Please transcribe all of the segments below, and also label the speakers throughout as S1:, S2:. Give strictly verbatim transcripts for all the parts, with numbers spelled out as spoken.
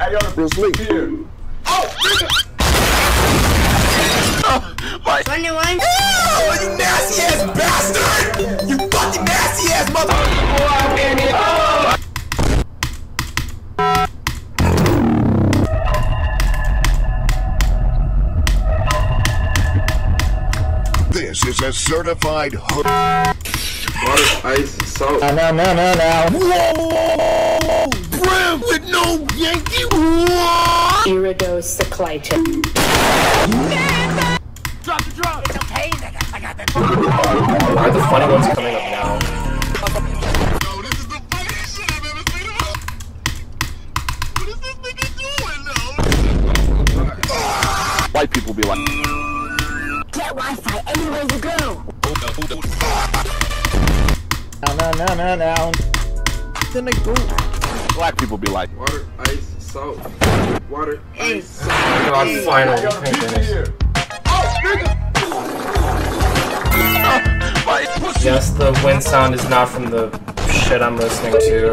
S1: Hey, yo, Bruce Lee. Here. Oh, my
S2: twenty-one.
S3: Oh, you nasty ass bastard! You fucking nasty ass mother.
S4: This is a certified hood.
S5: Water, ice, salt.
S3: No, no, no, no, no.
S4: Whoa! Brim with no Yankee. What?
S2: Irido Cyclitis.
S1: Drop the drop. It's okay, nigga. I got that.
S6: Why are the funny ones coming up now?
S4: No, this is the funniest shit I've ever seen in my life. What is this nigga doing, though?
S1: White people be like,
S2: Get Wi-Fi anywhere you go.
S3: No, no, no, no, no. Then I go.
S1: black people be like,
S5: Water, ice, salt. Water, ice, salt.
S6: Oh god, finally. Thank goodness. Yes, the wind sound is not from the shit I'm listening to.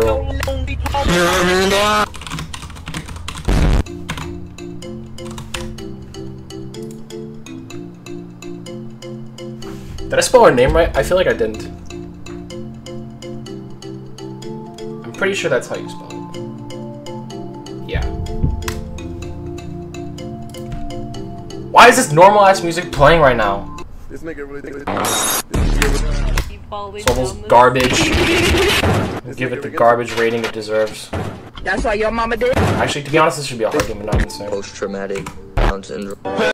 S6: Did I spell her name right? I feel like I didn't. I'm pretty sure that's how you spell it. Yeah. Why is this normal ass music playing right now?
S1: this nigga really thinks
S6: It's almost garbage. Give it the garbage rating it deserves.
S2: That's why your mama did.
S6: Actually, to be honest, this should be a hard game, but not insane.
S7: Post-traumatic Down syndrome.